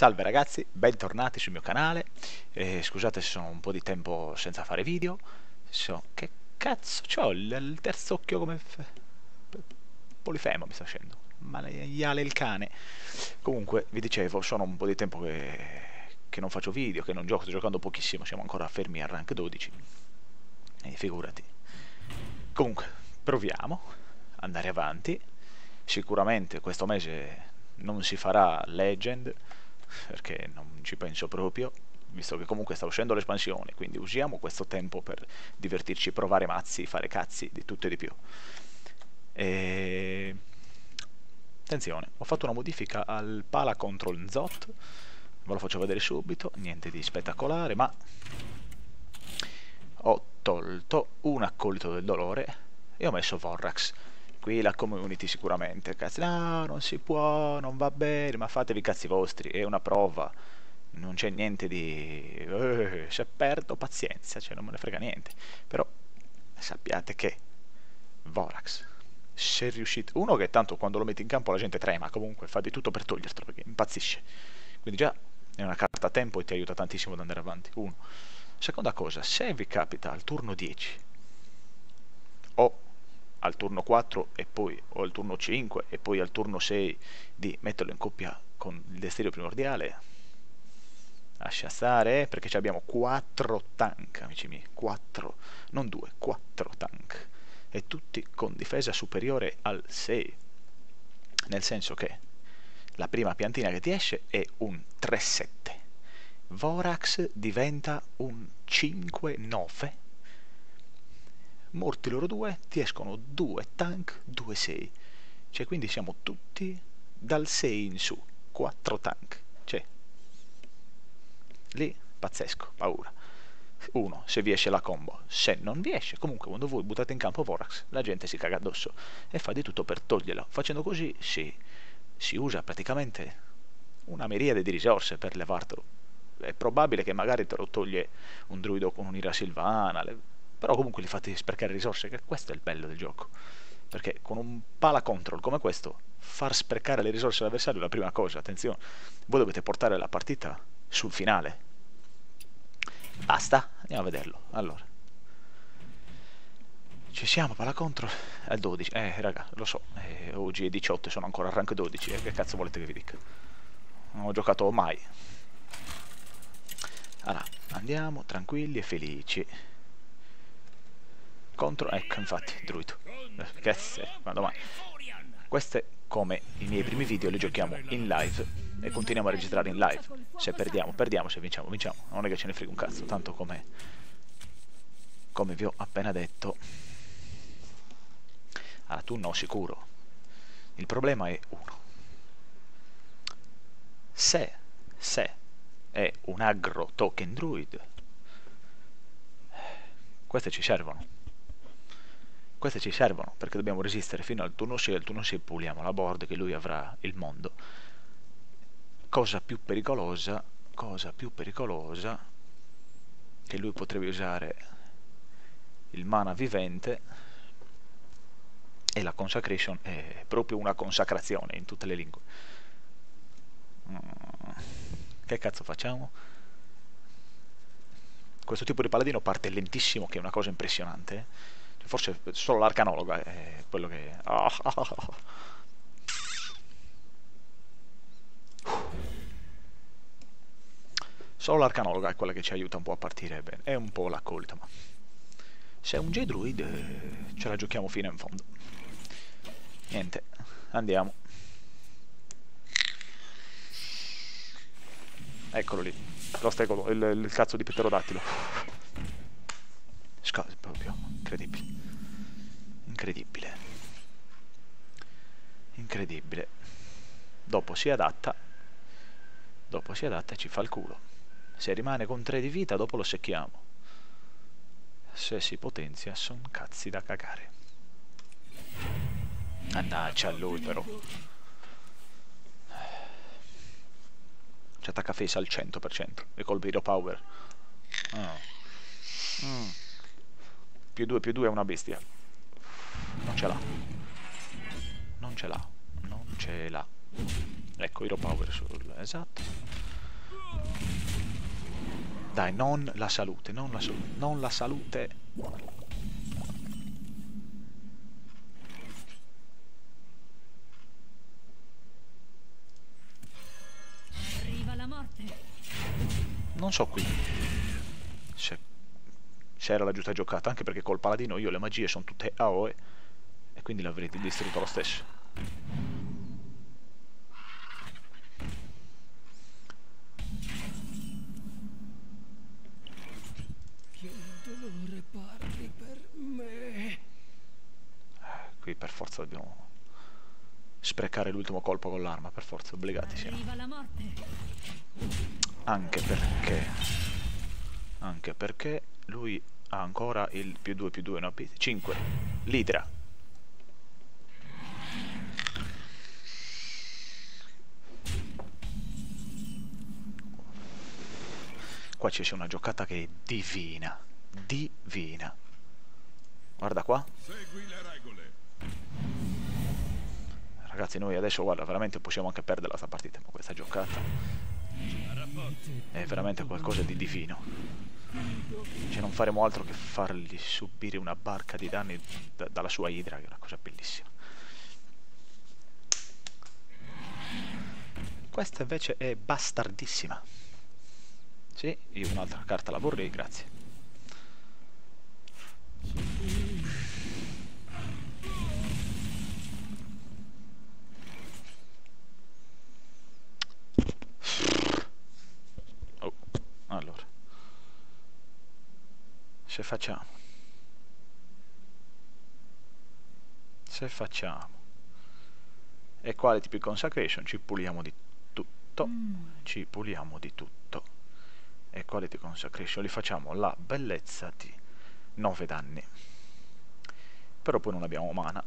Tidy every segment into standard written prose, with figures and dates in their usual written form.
Salve ragazzi, bentornati sul mio canale. Scusate se sono un po' di tempo senza fare video. Che cazzo c'ho? Il terzo occhio come polifemo mi sta facendo. Maiale il cane. Comunque, vi dicevo, sono un po' di tempo che non faccio video, che non gioco, sto giocando pochissimo, siamo ancora fermi al rank 12. E figurati. Comunque, proviamo ad andare avanti. Sicuramente questo mese non si farà Legend, perché non ci penso proprio, visto che comunque sta uscendo l'espansione, quindi usiamo questo tempo per divertirci, provare mazzi, fare cazzi, di tutto e di più. E... attenzione, ho fatto una modifica al Pala Control Zot, ve lo faccio vedere subito, niente di spettacolare, ma ho tolto un accolito del dolore e ho messo Vorrax. Qui la community sicuramente, cazzo, no, non si può, non va bene, ma fatevi i cazzi vostri, è una prova, non c'è niente di... se perdo pazienza, cioè non me ne frega niente. Però sappiate che Vorax, se riuscite... Uno che tanto quando lo metti in campo la gente trema, comunque fa di tutto per togliertelo, perché impazzisce. Quindi già è una carta a tempo e ti aiuta tantissimo ad andare avanti, uno. Seconda cosa, se vi capita al turno 10 o al turno 4 e poi o al turno 5 e poi al turno 6 di metterlo in coppia con il desiderio primordiale, lascia stare, perché abbiamo 4 tank, amici miei, 4, non 2, 4 tank, e tutti con difesa superiore al 6, nel senso che la prima piantina che ti esce è un 3-7, Vorax diventa un 5-9, morti loro due, ti escono 2 tank, 2 6, cioè quindi siamo tutti dal 6 in su, 4 tank, cioè lì pazzesco, paura. Uno, se vi esce la combo, se non vi esce, comunque quando voi buttate in campo Vorax la gente si caga addosso e fa di tutto per toglierlo. Facendo così si usa praticamente una miriade di risorse per levartelo. È probabile che magari te lo toglie un druido con un'ira silvana, però comunque li fate sprecare risorse, che questo è il bello del gioco, perché con un pala control come questo far sprecare le risorse all'avversario è la prima cosa. Attenzione, voi dovete portare la partita sul finale. Basta, andiamo a vederlo. Allora, ci siamo, pala control al 12. Raga, lo so, oggi è 18 e sono ancora al rank 12, che cazzo volete che vi dica? Non ho giocato mai. Allora, andiamo tranquilli e felici. Contro, ecco, infatti, druido. Che se, quando mai. Queste, come i miei primi video, le giochiamo in live e continuiamo a registrare in live. Se perdiamo, perdiamo, se vinciamo, vinciamo. Non è che ce ne frega un cazzo, tanto come vi ho appena detto. Allora, tu no, sicuro. Il problema è uno. Se è un aggro token druid, queste ci servono. Queste ci servono perché dobbiamo resistere fino al turno 6. Al turno 6 puliamo la board, che lui avrà il mondo. Cosa più pericolosa che lui potrebbe usare il mana vivente, e la consecration è proprio una consacrazione in tutte le lingue. Che cazzo facciamo? Questo tipo di paladino parte lentissimo, che è una cosa impressionante. Forse solo l'arcanologa è quello che... Solo l'arcanologa è quella che ci aiuta un po' a partire bene. È un po' l'accolita, ma... se è un J-Druid ce la giochiamo fino in fondo. Niente, andiamo. Eccolo lì, lo stecolo, il cazzo di pterodattilo. Proprio incredibile. Incredibile. Incredibile. Dopo si adatta e ci fa il culo. Se rimane con 3 di vita, dopo lo secchiamo. Se si potenzia, son cazzi da cagare. Mannaggia a lui, però. Ci attacca face al 100% e col Hero Power. +2/+2 è una bestia. Non ce l'ha. Non ce l'ha. Ecco, Hero Power sul... esatto. Dai, non la salute, non la salute, non la salute. Arriva la morte. Non so qui se era la giusta giocata, anche perché col paladino io le magie sono tutte AOE e quindi l'avrei distrutto lo stesso. Che il dolore parli per me. Qui per forza dobbiamo sprecare l'ultimo colpo con l'arma, per forza, obbligati siamo. Arriva la morte. Anche perché lui ha ancora il +2/+2 no, 5. L'idra. Qua c'è una giocata che è divina. Divina. Guarda qua. Segui le regole. Ragazzi, noi adesso, guarda, veramente possiamo anche perderla sta partita, ma questa giocata è veramente qualcosa di divino. Cioè, non faremo altro che fargli subire una barca di danni dalla sua idra, che è una cosa bellissima. Questa invece è bastardissima. Sì, io un'altra carta la vorrei, grazie. Oh, allora. Se facciamo Equality più Consecration ci puliamo di tutto. Ci puliamo di tutto. Equality Consecration, li facciamo la bellezza di 9 danni. Però poi non abbiamo mana.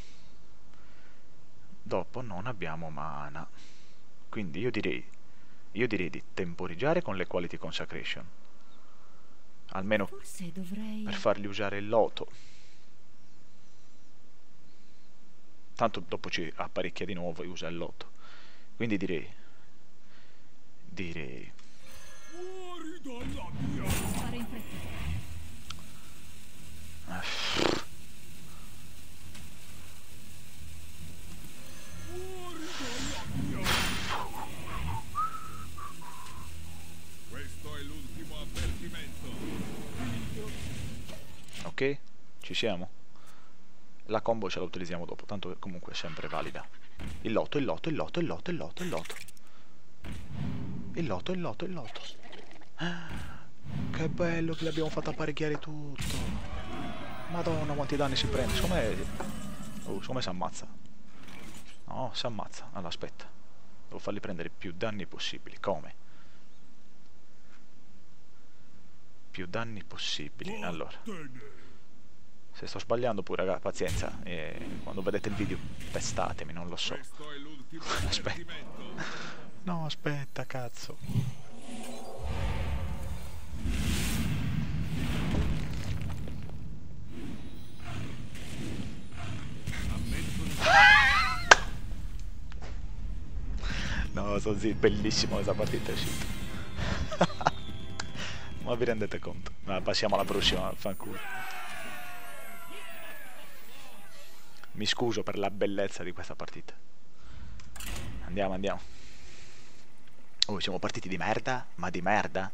Dopo non abbiamo mana. Quindi io direi di temporeggiare con l'Equality Consecration. Almeno Forse dovrei... per fargli usare il loto. Tanto dopo ci apparecchia di nuovo e usa il loto. Quindi direi Fuori dalla mia. Fare in fretta. Fuori dalla mia. Questo è l'ultimo avvertimento. Ok? Ci siamo? La combo ce la utilizziamo dopo, tanto comunque è sempre valida. Il loto. Il loto. Che bello che l'abbiamo fatto apparecchiare tutto. Madonna, quanti danni si prende. Secondo me si ammazza. No, si ammazza. Allora, aspetta. Devo fargli prendere più danni possibili. Come? Più danni possibili. Allora. Se sto sbagliando pure, ragazzi, pazienza. Quando vedete il video, pestatemi, non lo so. Questo è l'ultimo Aspetta. avvertimento. No, aspetta, cazzo. No, sto zitto, bellissimo questa partita è uscita. Ma vi rendete conto? Ma passiamo alla prossima, fanculo. Mi scuso per la bellezza di questa partita. Andiamo. Oh, siamo partiti di merda? Ma di merda?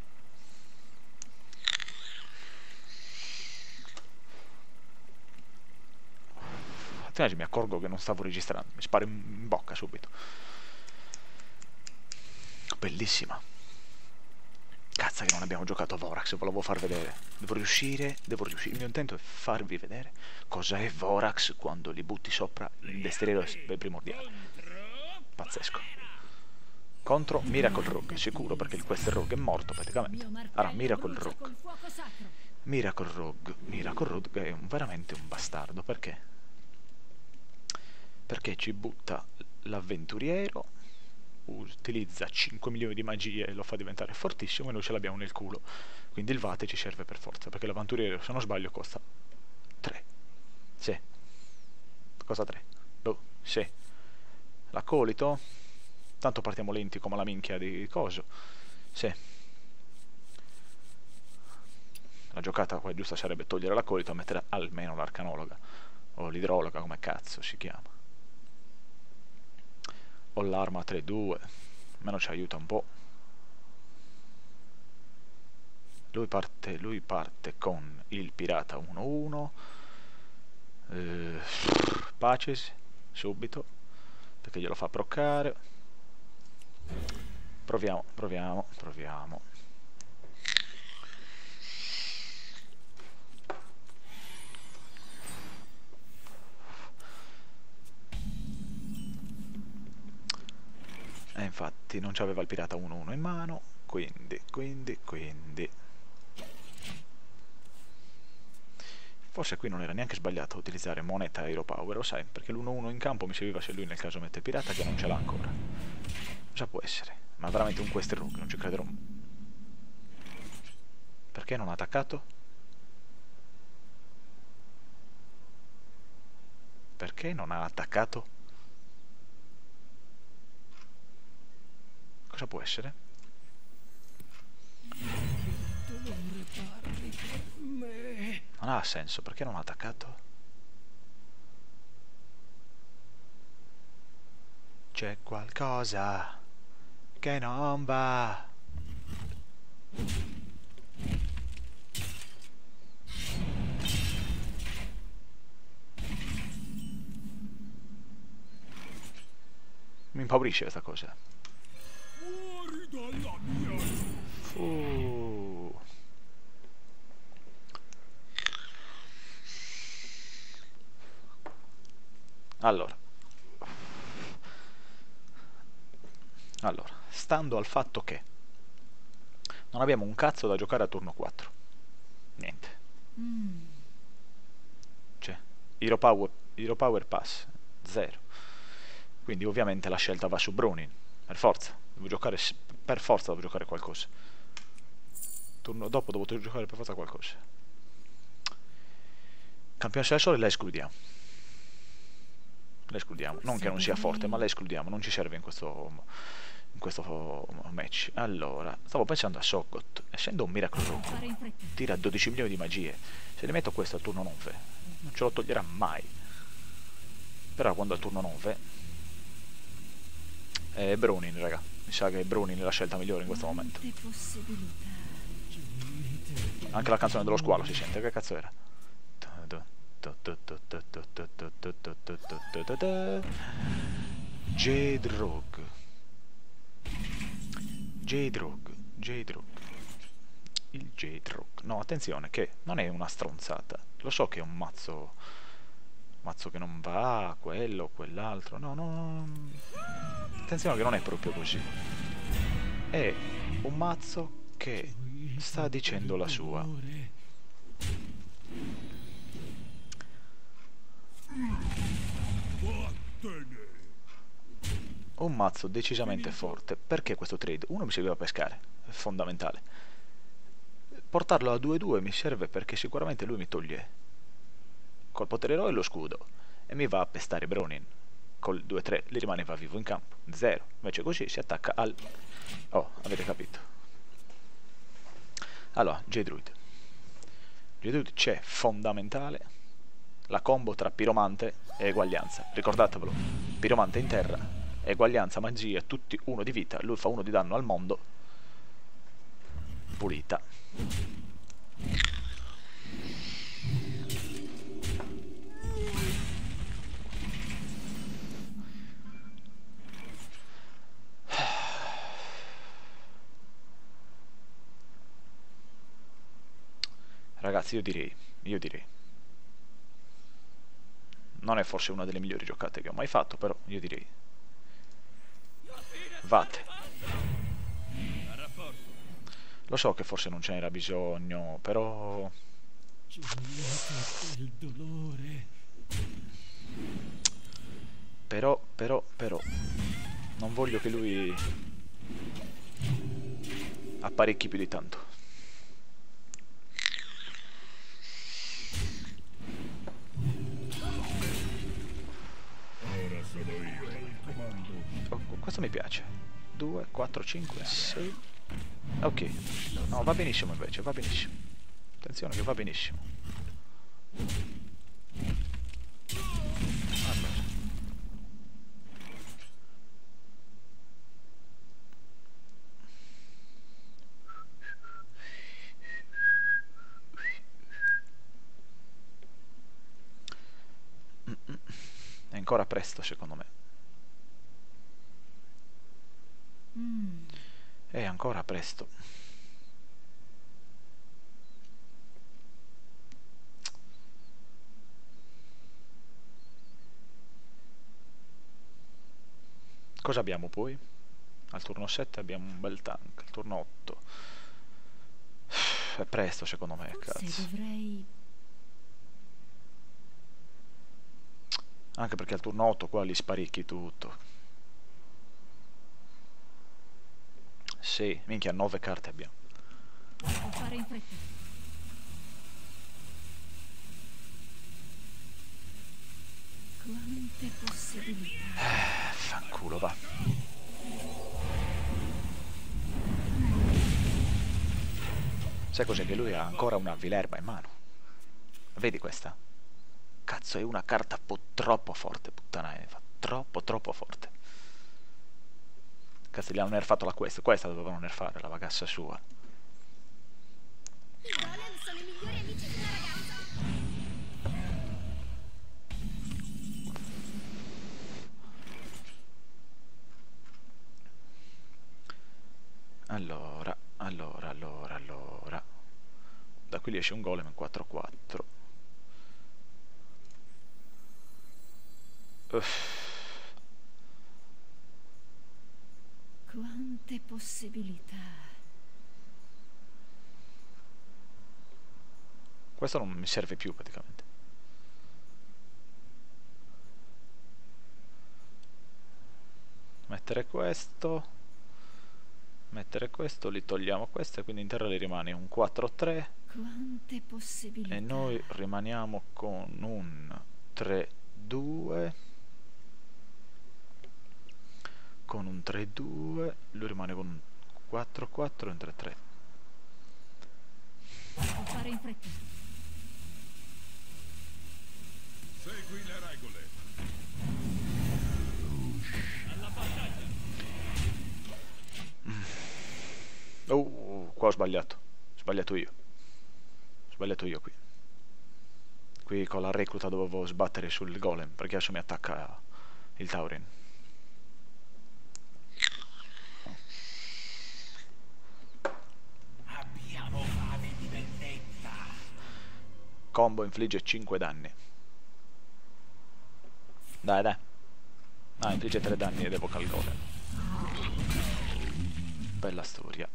Mi accorgo che non stavo registrando. Mi sparo in bocca subito. Bellissima. Cazzo che non abbiamo giocato a Vorax, volevo far vedere. Devo riuscire. Il mio intento è farvi vedere cosa è Vorax quando li butti sopra il destriero primordiale. Pazzesco. Contro Miracle Rogue, sicuro, perché questo Rogue è morto praticamente. Allora, Miracle Rogue. Miracle Rogue è veramente un bastardo, perché? Perché ci butta l'avventuriero, utilizza 5 milioni di magie e lo fa diventare fortissimo e noi ce l'abbiamo nel culo. Quindi il Vate ci serve per forza, perché l'avventuriero, se non sbaglio, costa 3. Sì. Costa 3. Boh, sì. L'accolito, tanto partiamo lenti come la minchia di coso. Sì. La giocata qua giusta sarebbe togliere l'accolito e mettere almeno l'arcanologa. O l'idrologa, come cazzo si chiama. O l'arma 3-2. Almeno ci aiuta un po'. Lui parte con il pirata 1-1. Paces subito, perché glielo fa proccare. Proviamo. E infatti non c'aveva il pirata 1-1 in mano, quindi forse qui non era neanche sbagliato utilizzare moneta Hero Power, lo sai, perché l'1-1 in campo mi serviva se lui nel caso mette il pirata che non ce l'ha ancora. Cosa può essere? Ma veramente un Quest Rogue, non ci crederò. Perché non ha attaccato? Perché non ha attaccato? Cosa può essere? Dolore parli per me. Non ha senso, perché non ha attaccato? C'è qualcosa che non va. Mi impaurisce questa cosa. Fuori dalla mia. Allora, stando al fatto che non abbiamo un cazzo da giocare a turno 4. Niente. Cioè, Hero Power Pass 0. Quindi ovviamente la scelta va su Brunin. Per forza devo giocare qualcosa. Turno dopo devo giocare per forza qualcosa. Campione del Sole la escludiamo. Non che non sia forte, ma la escludiamo. Non ci serve in questo match. Allora, stavo pensando a Soggoth. Essendo un Miracle Rogue, tira 12 milioni di magie. Se ne metto questo al turno 9, non ce lo toglierà mai. Però quando al turno 9 è Brunin, raga. Mi sa che Brunin è la scelta migliore in questo momento. Anche la canzone dello squalo si sente. Che cazzo era? Jade Rogue. Il Jade Rogue. No, attenzione che non è una stronzata. Lo so che è un mazzo che non va, quello, quell'altro. No. Attenzione che non è proprio così. È un mazzo che sta dicendo la sua. Un mazzo decisamente forte. Perché questo trade? Uno mi serviva a pescare, è fondamentale. Portarlo a 2-2 mi serve perché sicuramente lui mi toglie col potere eroe lo scudo e mi va a pestare Brunin. Col 2-3 gli rimaneva vivo in campo 0. Invece così si attacca al... Oh, avete capito. Allora, J-Druid c'è fondamentale la combo tra piromante e eguaglianza. Ricordatevelo, piromante in terra, eguaglianza, magia, tutti 1 di vita, lui fa 1 di danno al mondo. Pulita. Ragazzi, io direi non è forse una delle migliori giocate che ho mai fatto, però io direi Vate. Lo so che forse non ce n'era bisogno, però Il dolore. però non voglio che lui apparecchi più di tanto. Ora sono io al comando. Oh, questo mi piace. 2, 4, 5, 6. Ok. No, va benissimo invece, va benissimo. Attenzione che va benissimo. Allora. È ancora presto secondo me. È ancora presto. Cosa abbiamo poi? Al turno 7 abbiamo un bel tank. Al turno 8 è presto secondo me, Forse cazzo. dovrei... Anche perché al turno 8 qua li sparicchi tutto. Sì, minchia, 9 carte abbiamo. Devo fare in fretta. Quante possibilità. Fanculo, va. Sai cos'è? Che lui ha ancora una Vilerba in mano. Vedi questa? Cazzo, è una carta troppo forte, puttana Eva. Troppo forte. Cazzo, gli hanno nerfato la questa dovevano nerfare, la bagassa sua. I golem sono i migliori amici di una ragazza. Allora. Da qui gli esce un golem in 4-4. Quante possibilità. Questo non mi serve più praticamente. Mettere questo, li togliamo questo e quindi in terra le rimane un 4-3 Quante possibilità. e noi rimaniamo con un 3-2. Con un 3-2, lui rimane con un 4-4 e un 3-3. Devo fare in fretta. Segui le regole. Qua ho sbagliato. Ho sbagliato io qui. Qui con la recluta dovevo sbattere sul golem, perché adesso mi attacca il Taurin. Abbiamo fame di vendetta. Combo infligge 5 danni. Dai. Ah, infligge 3 danni ed evoca il golem. Bella storia.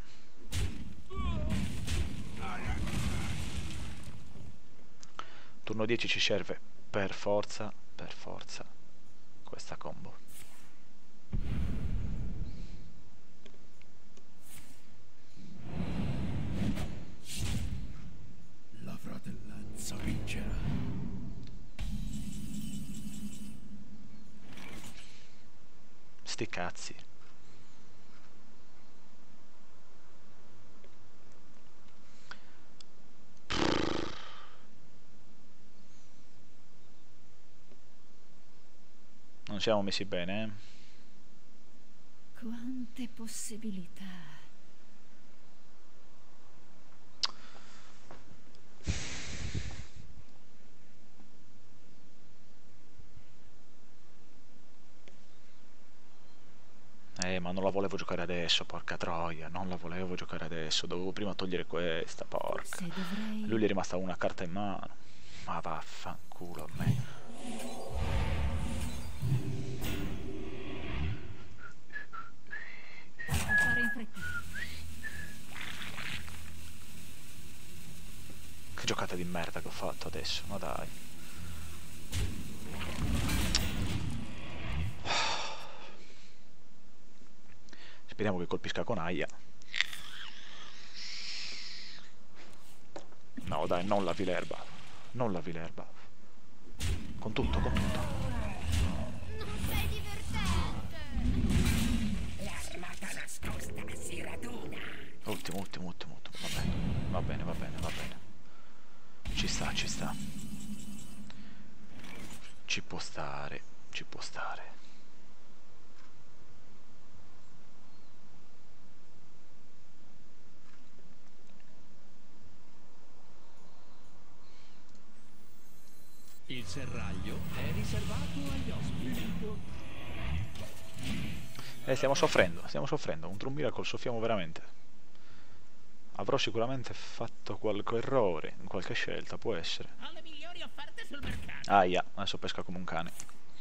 Turno 10 ci serve per forza questa combo. La fratellanza vincerà. Sti cazzi. Non siamo messi bene, eh? Quante possibilità. Ma non la volevo giocare adesso, porca troia, non la volevo giocare adesso, dovevo prima togliere questa, porca. Forse dovrei... Lui gli è rimasta una carta in mano. Ma vaffanculo a me. Devo fare in fretta. Che giocata di merda che ho fatto adesso, ma dai. Speriamo che colpisca con aia. No dai, non la Vilerba. Non la Vilerba. Con tutto. Non sei divertente. L'armata nascosta si raduna. Ultimo. Va bene. ci sta, ci sta. Ci può stare, ci può stare. Il serraglio è riservato agli ospiti. Stiamo soffrendo. Un True Miracle soffriamo veramente. Avrò sicuramente fatto qualche errore in qualche scelta, può essere. Ho le migliori offerte sul mercato. Aia, adesso pesca come un cane.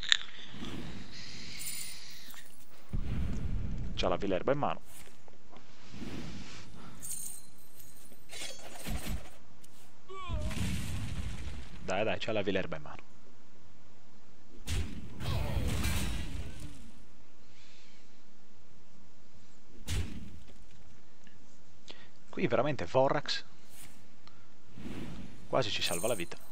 C'ha la Vilerba in mano. Dai, c'ha la Vilerba in mano. Qui veramente Vorrax quasi ci salva la vita.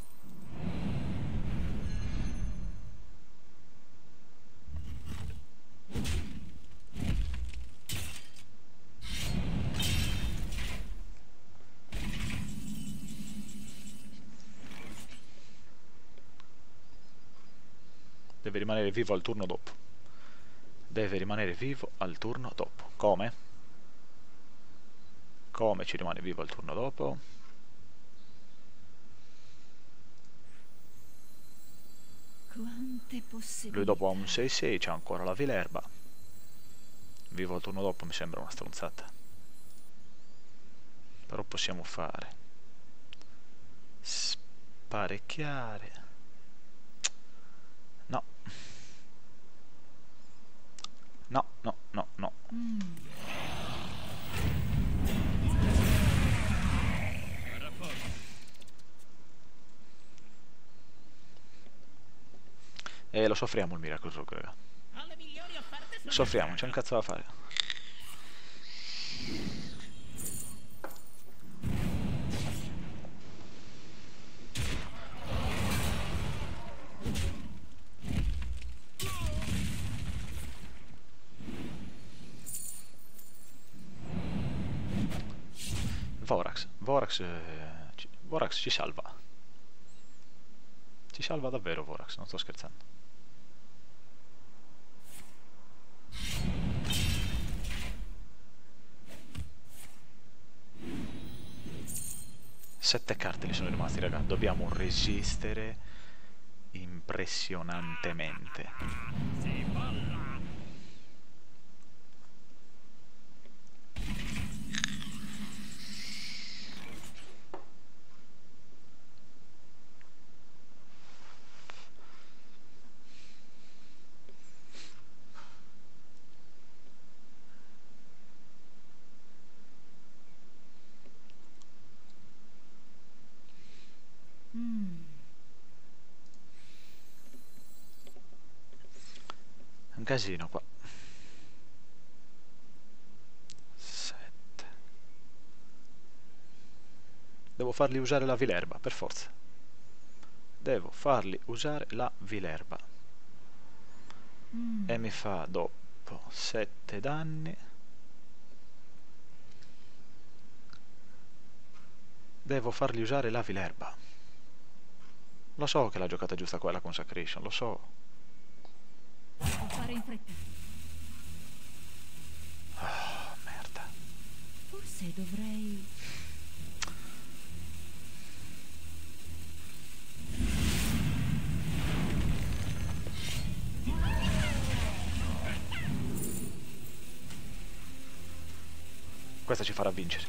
Deve rimanere vivo al turno dopo. Deve rimanere vivo al turno dopo. Come? Come ci rimane vivo al turno dopo? Quante possibilità. Lui dopo ha un 6-6, c'ha ancora la Vilerba. Vivo al turno dopo mi sembra una stronzata. Però possiamo fare sparecchiare. No. No. Lo soffriamo il Miracle Rogue, raga. Ho le migliori offerte sul Soffriamo, c'è un cazzo da fare. Vorax ci salva. Ci salva davvero Vorax, non sto scherzando. Sette carte gli sono rimasti, raga. Dobbiamo resistere impressionantemente. Si balla. Un casino qua. 7. Devo fargli usare la Vilerba, per forza. Devo fargli usare la Vilerba. E mi fa dopo 7 danni. Devo fargli usare la Vilerba. Lo so che la giocata giusta quella Consecration, lo so. Devo fare in fretta. Oh, merda. Forse dovrei... Questa ci farà vincere.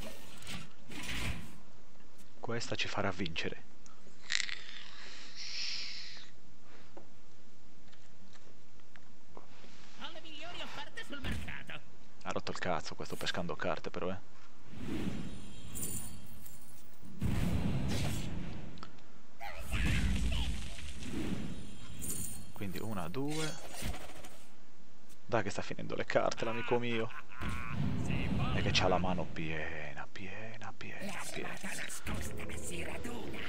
Questa ci farà vincere. Ho le migliori offerte sul mercato. Ha rotto il cazzo questo pescando carte però, Quindi 1, 2. Dai che sta finendo le carte l'amico mio. E che c'ha la mano piena. Nascosta si raduna.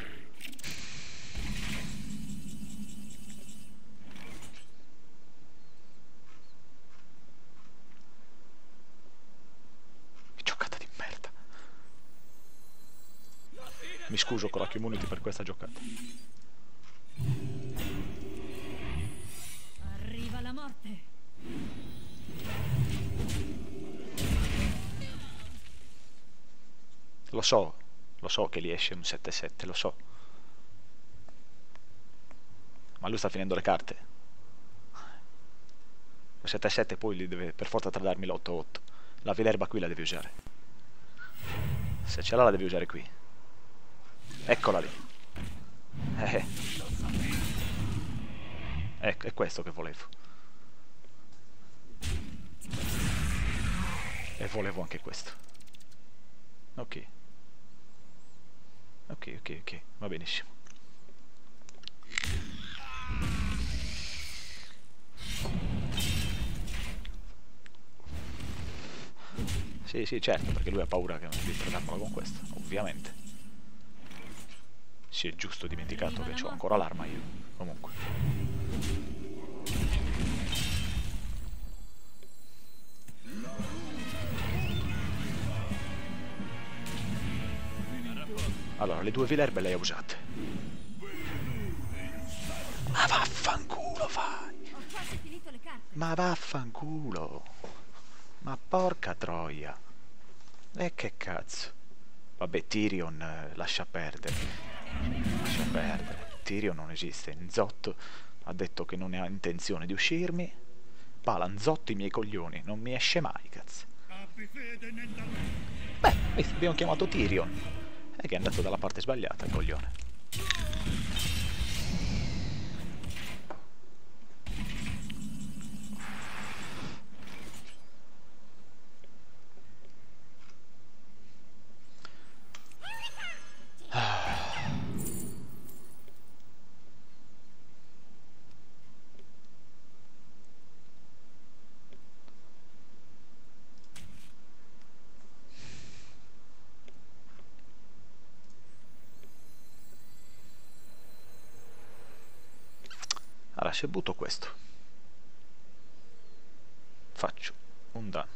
Che giocata di merda. La fine Mi scuso con la community per questa giocata. Arriva la morte. Lo so che gli esce un 7-7, lo so. Ma lui sta finendo le carte. Il 7-7 poi gli deve per forza tradarmi l'8-8. La Vilerba qui la devi usare. Se ce l'ha la devi usare qui. Eccola lì. Ecco, è questo che volevo. E volevo anche questo. Ok. Ok, va benissimo. Sì, certo, perché lui ha paura che di tradarmelo con questo, ovviamente. Si è giusto dimenticato che ho ancora l'arma io, comunque. Allora, le 2 Vilerbe le hai usate. Ma vaffanculo fai! Ho quasi finito le carte. Ma vaffanculo! Ma porca troia! E che cazzo? Vabbè, Tyrion lascia perdere. Lascia perdere. Tyrion non esiste. Nzot ha detto che non ha intenzione di uscirmi. Pala, Nzot i miei coglioni. Non mi esce mai, cazzo. Beh, visto, abbiamo chiamato Tyrion. E che è andato dalla parte sbagliata, il coglione. Allora, se butto questo, faccio un danno.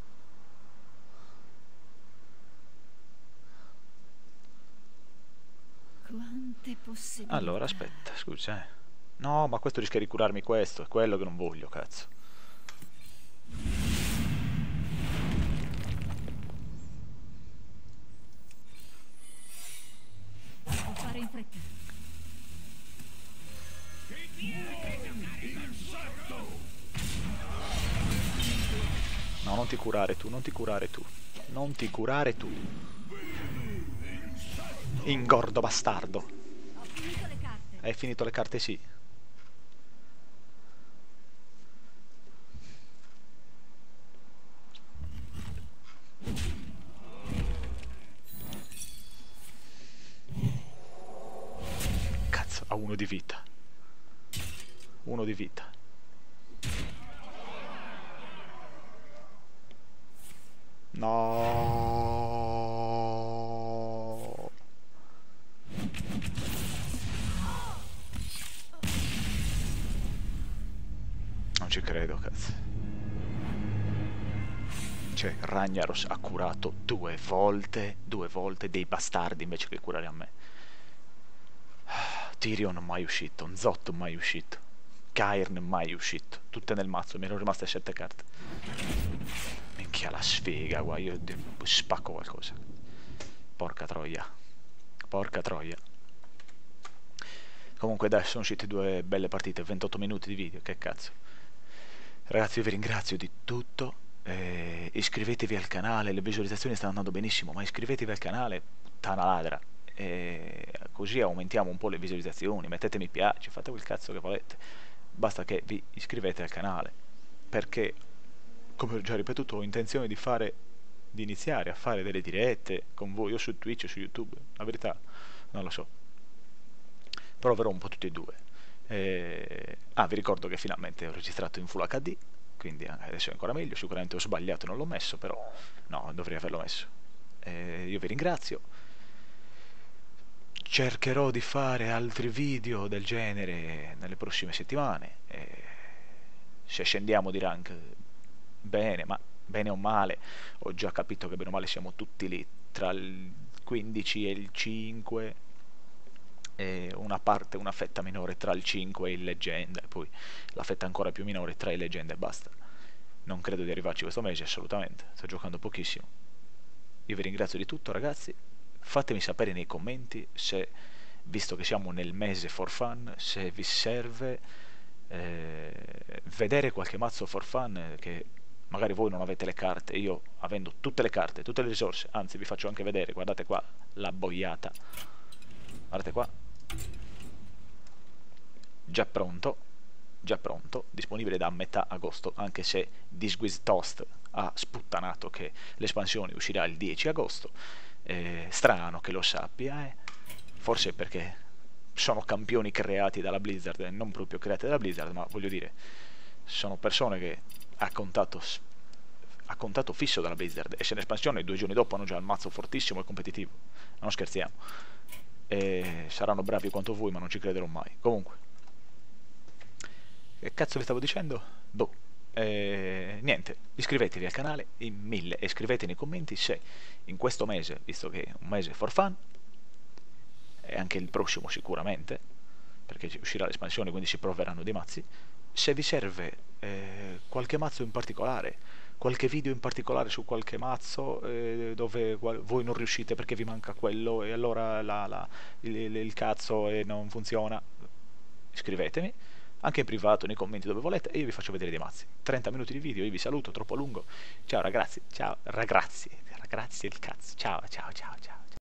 Quante possibilità. Allora, aspetta, scusa, eh. No, ma questo rischia di curarmi questo, è quello che non voglio, cazzo. Devo fare in fretta. No, non ti curare tu, non ti curare tu. Non ti curare tu. Ingordo bastardo. Ho finito le carte. Hai finito le carte, sì. Cazzo, ha 1 di vita. 1 di vita. No. Non ci credo, cazzo. Cioè, Ragnaros ha curato 2 volte dei bastardi invece che curare a me. Tyrion mai uscito, Nzot mai uscito, Cairn mai uscito, tutte nel mazzo, mi erano rimaste 7 carte. Minchia la sfiga, guai, io spacco qualcosa. Porca troia. Porca troia. Comunque dai, sono uscite 2 belle partite, 28 minuti di video, che cazzo. Ragazzi, io vi ringrazio di tutto. Iscrivetevi al canale, le visualizzazioni stanno andando benissimo, ma iscrivetevi al canale, puttana ladra. Così aumentiamo un po' le visualizzazioni, mettete mi piace, fate quel cazzo che volete. Basta che vi iscrivete al canale, perché, come ho già ripetuto, ho intenzione di iniziare a fare delle dirette con voi o su Twitch o su YouTube. La verità non lo so, proverò un po' tutti e due. Vi ricordo che finalmente ho registrato in Full HD, quindi adesso è ancora meglio. Sicuramente ho sbagliato e non l'ho messo, però no, dovrei averlo messo. Io vi ringrazio, cercherò di fare altri video del genere nelle prossime settimane. Se scendiamo di rank, bene, ma bene o male ho già capito che bene o male siamo tutti lì tra il 15 e il 5, e una fetta minore tra il 5 e il leggenda, e poi la fetta ancora più minore tra il leggenda e basta. Non credo di arrivarci questo mese, assolutamente, sto giocando pochissimo. Io vi ringrazio di tutto, ragazzi. Fatemi sapere nei commenti se, visto che siamo nel mese for fun, se vi serve vedere qualche mazzo for fun che magari voi non avete le carte, io avendo tutte le carte, tutte le risorse, anzi vi faccio anche vedere, guardate qua la boiata, guardate qua, già pronto, disponibile da metà agosto, anche se This With Toast ha sputtanato che l'espansione uscirà il 10 agosto. Strano che lo sappia, forse perché sono campioni creati dalla Blizzard, non proprio creati dalla Blizzard, ma voglio dire, sono persone che ha contato fisso dalla Blizzard, e se l'espansione 2 giorni dopo hanno già il mazzo fortissimo e competitivo, non scherziamo. Saranno bravi quanto voi, ma non ci crederò mai. Comunque, che cazzo vi stavo dicendo? Boh. Niente, iscrivetevi al canale in 1000 e scrivete nei commenti se in questo mese, visto che è un mese for fun, e anche il prossimo sicuramente, perché uscirà l'espansione, quindi si proveranno dei mazzi, se vi serve qualche mazzo in particolare, qualche video in particolare su qualche mazzo dove voi non riuscite perché vi manca quello e allora il cazzo non funziona, iscrivetemi anche in privato, nei commenti, dove volete, e io vi faccio vedere dei mazzi. 30 minuti di video, io vi saluto, troppo lungo. Ciao ragazzi, ciao ragazzi il cazzo, ciao ciao ciao ciao.